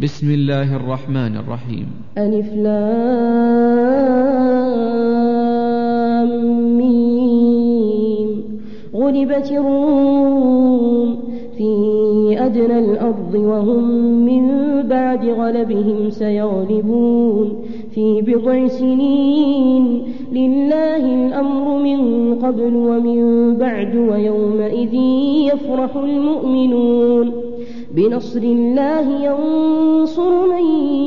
بسم الله الرحمن الرحيم. ألف لام ميم. غلبت الروم في أدنى الأرض وهم من بعد غلبهم سيغلبون في بضع سنين. لله الأمر من قبل ومن بعد ويومئذ يفرح المؤمنون. بنصر الله ينصر من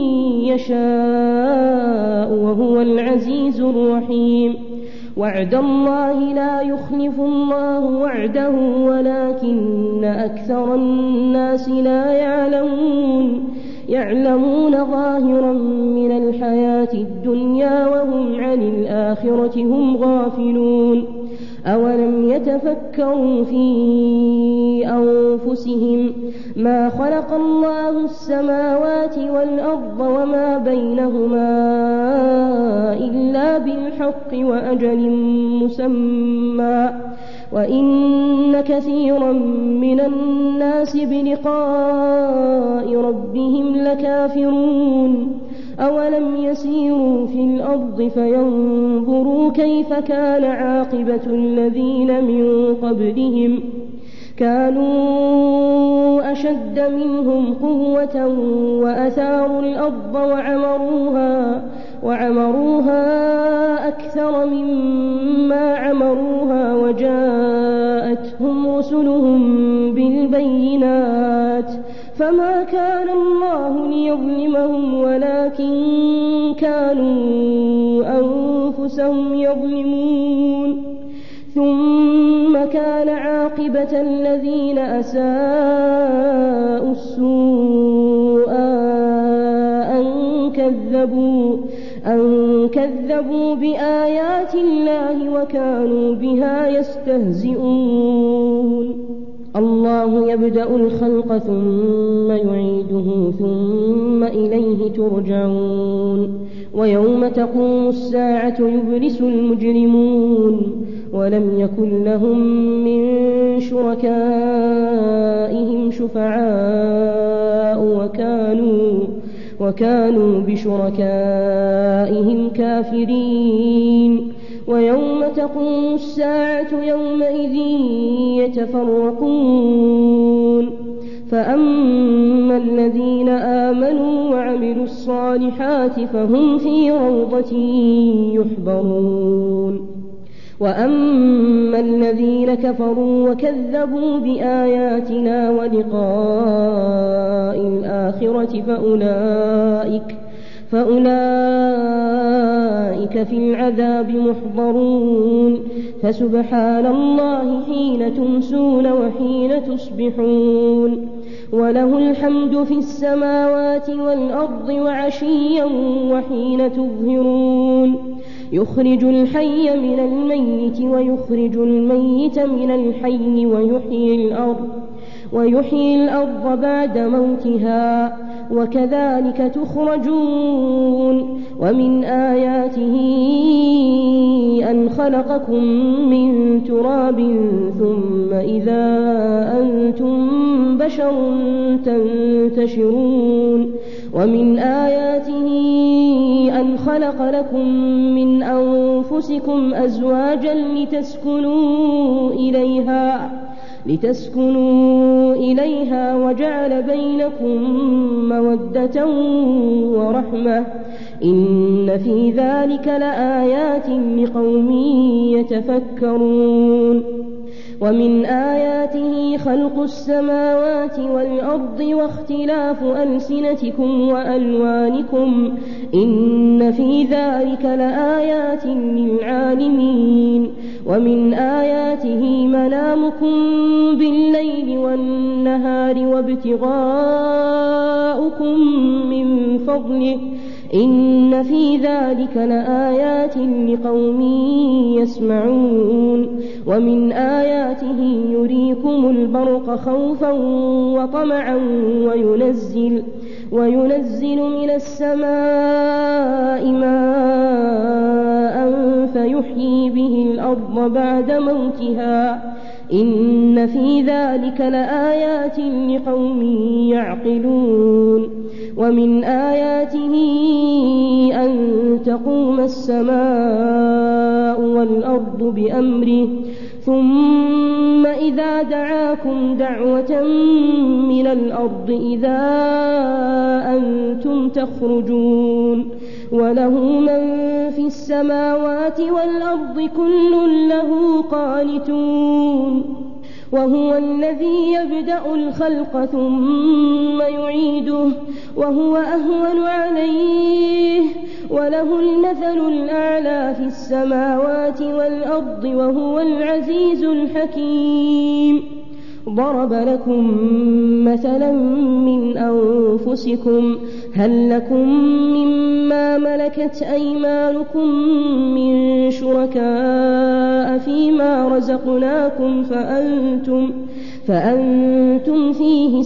يشاء وهو العزيز الرحيم. وعد الله لا يخلف الله وعده ولكن أكثر الناس لا يعلمون ظاهرا من الحياة الدنيا وهم عن الآخرة هم غافلون. أولم يتفكروا في أنفسهم ما خلق الله السماوات والأرض وما بينهما إلا بالحق وأجل مسمى وإن كثيرا من الناس بلقاء ربهم لكافرون. أولم يسيروا في الأرض فينظروا كيف كان عاقبة الذين من قبلهم كانوا أشد منهم قوة وأثاروا الأرض وعمروها أكثر مما عمروها وجاءتهم رسلهم بالبينات فما كان الله ليظلمهم ولكن كانوا أنفسهم يظلمون. ثم كان عاقبة الذين أساءوا السوء أن كذبوا بآيات الله وكانوا بها يستهزئون. الله يبدأ الخلق ثم يعيده ثم إليه ترجعون. ويوم تقوم الساعة يبلس المجرمون ولم يكن لهم من شركائهم شفعاء وكانوا بشركائهم كافرين. ويوم تقوم الساعة يومئذ يتفرقون فأما الذين آمنوا وعملوا الصالحات فهم في روضة يحبرون وأما الذين كفروا وكذبوا بآياتنا ولقاء الآخرة فأولئك في العذاب محضرون. فسبحان الله حين تمسون وحين تصبحون وله الحمد في السماوات والأرض وعشيا وحين تظهرون. يخرج الحي من الميت ويخرج الميت من الحي ويحيي الأرض بعد موتها وكذلك تخرجون. ومن آياته أن خلقكم من تراب ثم إذا أنتم بشر تنتشرون. ومن آياته أن خلق لكم من أنفسكم أزواجا لتسكنوا إليها وجعل بينكم مودة ورحمة إن في ذلك لآيات لقوم يتفكرون. ومن آياته خلق السماوات والأرض واختلاف ألسنتكم وألوانكم إن في ذلك لآيات للعالمين. ومن آياته منامكم بالليل والنهار وابتغاؤكم من فضله إن في ذلك لآيات لقوم يسمعون. ومن آياته يريكم البرق خوفا وطمعا وينزل من السماء ماء فيحيي به الأرض بعد موتها إن في ذلك لآيات لقوم يعقلون. ومن آياته أن تقوم السماء والأرض بأمره ثم إذا دعاكم دعوة من الأرض إذا أنتم تخرجون وله من في السماوات والأرض كل له قانتون وهو الذي يبدأ الخلق ثم يعيده وهو أهون عليه وله المثل الأعلى في السماوات والأرض وهو العزيز الحكيم. ضرب لكم مثلا من أنفسكم هل لكم مما ملكت أيمانكم من شركاء فيما رزقناكم فأنتم فيه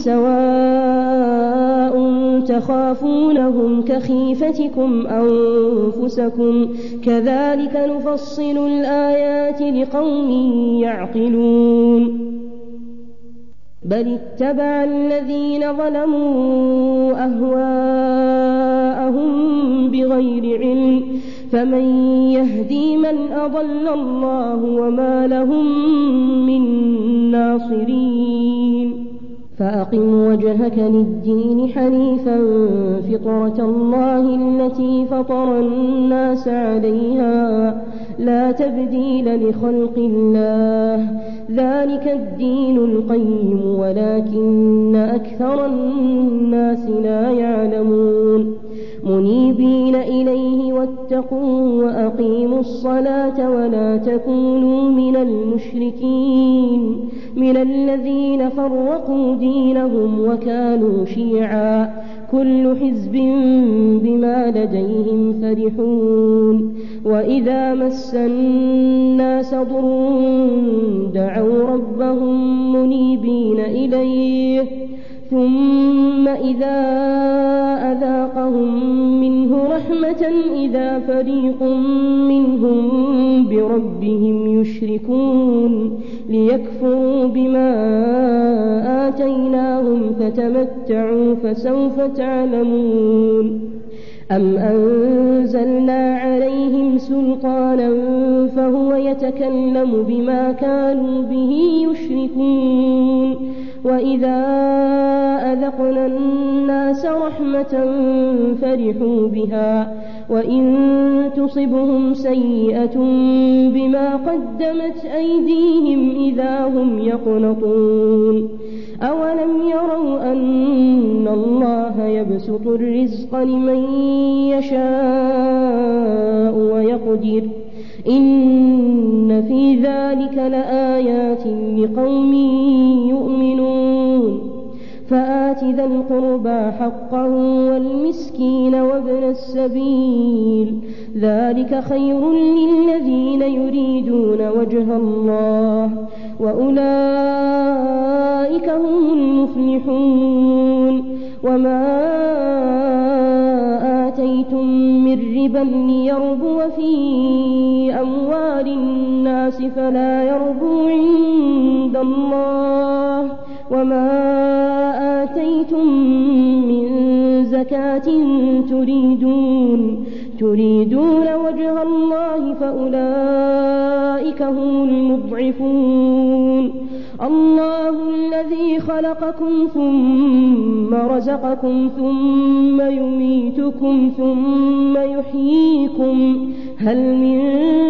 سواء تخافونهم كخيفتكم أنفسكم كذلك نفصل الآيات لقوم يعقلون. بل اتبع الذين ظلموا أهواءهم بغير علم فمن يهدي من أضل الله وما لهم من ناصرين. فأقم وجهك للدين حنيفا فطرة الله التي فطر الناس عليها لا تبديل لخلق الله ذلك الدين القيم ولكن أكثر الناس لا يعلمون. منيبين إليه واتقوا وأقيموا الصلاة ولا تكونوا من المشركين من الذين فرقوا دينهم وكانوا شيعا كل حزب بما لديهم فرحون. وإذا مس الناس ضر دعوا ربهم منيبين إليه ثم إذا أذاقهم منه رحمة إذا فريق منهم بربهم يشركون ليكفروا بما آتيناهم فتمتعوا فسوف تعلمون. أم أنزلنا عليهم سلطانا فهو يتكلم بما كانوا به يشركون. وإذا أذقنا الناس رحمة فرحوا بها وإن تصبهم سيئة بما قدمت أيديهم إذا هم يقنطون. أولم يروا أن الله يبسط الرزق لمن يشاء ويقدر إن في ذلك لآيات لقوم يؤمنون. فآت ذا القربى حقه والمسكين وابن السبيل ذلك خير للذين يريدون وجه الله وأولئك هم المفلحون. وما آتيتم من ربا ليربو في أموال الناس فلا يربو عند الله وما آتيتم من زكاة تريدون وجه الله فأولئك هم المضعفون. الله الذي خلقكم ثم رزقكم ثم يميتكم ثم يحييكم هل من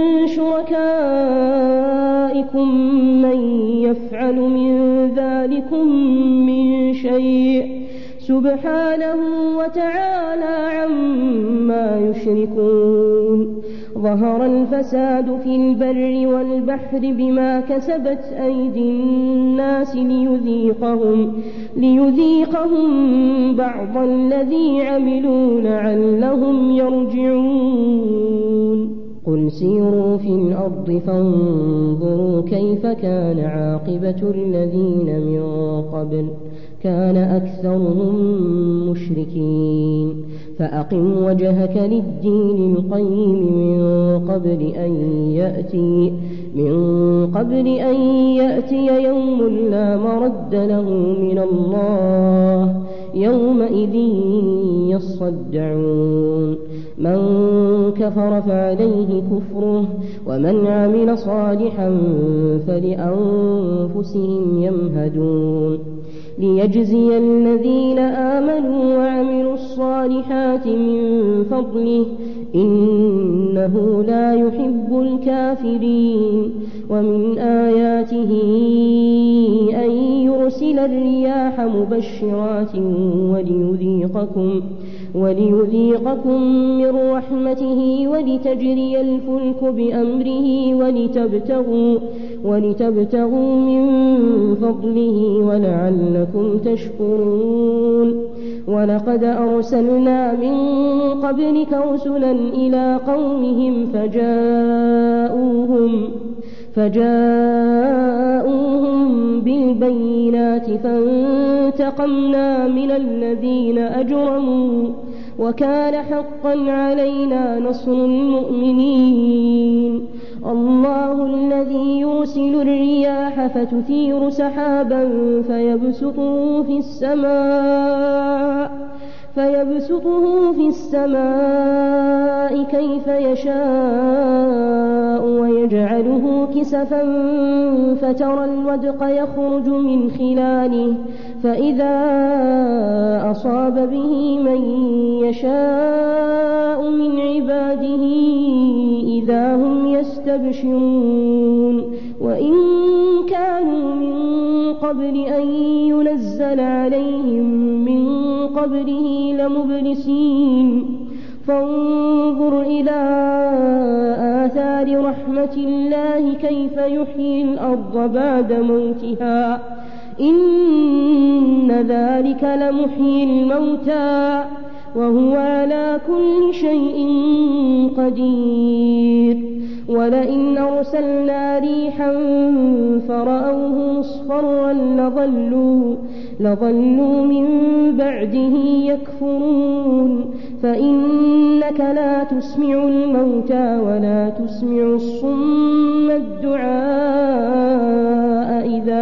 شركائكم من يفعل من ذلكم من شيء سبحانه وتعالى عما يشركون. ظهر الفساد في البر والبحر بما كسبت أيدي الناس ليذيقهم بعض الذي عملوا لعلهم يرجعون. قل سيروا في الأرض فانظروا كيف كان عاقبة الذين من قبل كان أكثرهم مشركين. فأقم وجهك للدين القيم من قبل أن يأتي يوم لا مرد له من الله يومئذ يصدعون من كفر فعليه كفره ومن عمل صالحا فلأنفسهم يمهدون ليجزي الذين آمنوا وعملوا الصالحات من فضله إنه لا يحب الكافرين ومن آياته أن يرسل الرياح مبشرات وليذيقكم من رحمته ولتجري الفلك بأمره ولتبتغوا من فضله ولعلكم تشكرون ولقد أرسلنا من قبلك رسلا إلى قومهم فجاءوهم بالبينات فانتقمنا من الذين أجرموا وكان حقا علينا نصر المؤمنين الله الذي يرسل الرياح فتثير سحابا فيبسطه في السماء كيف يشاء ويجعله كسفا فترى الودق يخرج من خلاله فإذا أصاب به من يشاء من عباده إذا هم يستبشرون وإن كانوا من قبل أن ينزل عليهم من قبله لمبلسين فانظر إلى آثار رحمة الله كيف يحيي الأرض بعد موتها إن ذلك لمحيي الموتى وهو على كل شيء قدير ولئن أرسلنا ريحا فرأوه مصفرا لظلوا من بعده يكفرون فإنك لا تسمع الموتى ولا تسمع الصم الدعاء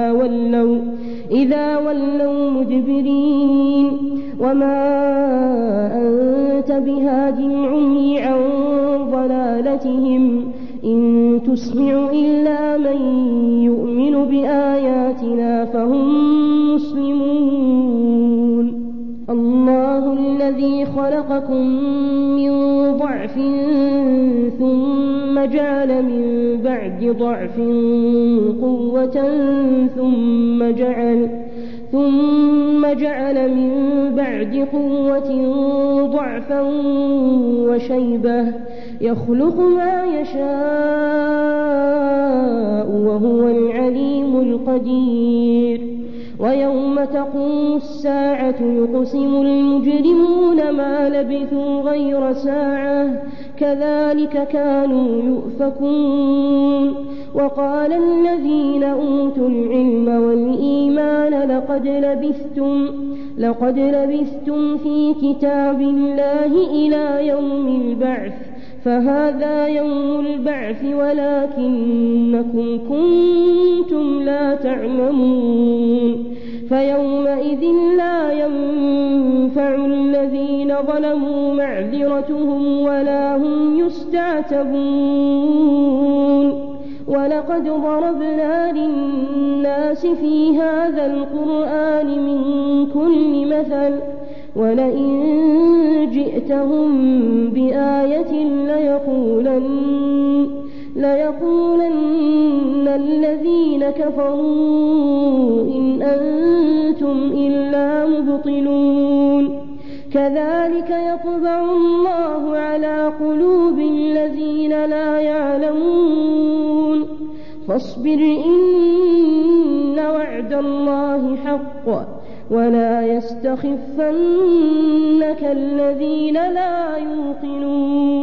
إذا ولوا مدبرين وما أنت بهاد العمي عن ضلالتهم إن تسمع إلا من يؤمن بآياتنا فهم مسلمون الله الذي خلقكم من ضعف ثم جعل من بعد ضعف قوة ثم جعل من بعد قوة ضعفا وشيبة يخلق ما يشاء وهو العليم القدير ويوم تقوم الساعة يقسم المجرمون ما لبثوا غير ساعة كذلك كانوا يؤفكون وقال الذين أوتوا العلم والإيمان لقد لبثتم في كتاب الله إلى يوم البعث فهذا يوم البعث ولكنكم كنتم لا تعلمون فيومئذ لا ينفع الذين ظلموا معذرتهم ولا هم يستعتبون ولقد ضربنا للناس في هذا القرآن من كل مثل ولئن جئتهم بآية ليقولن الذين كفروا إن أنتم إلا مبطلون كذلك يطبع الله على قلوب الذين لا يعلمون فاصبر إن وعد الله حق ولا يستخفنك الذين لا يوقنون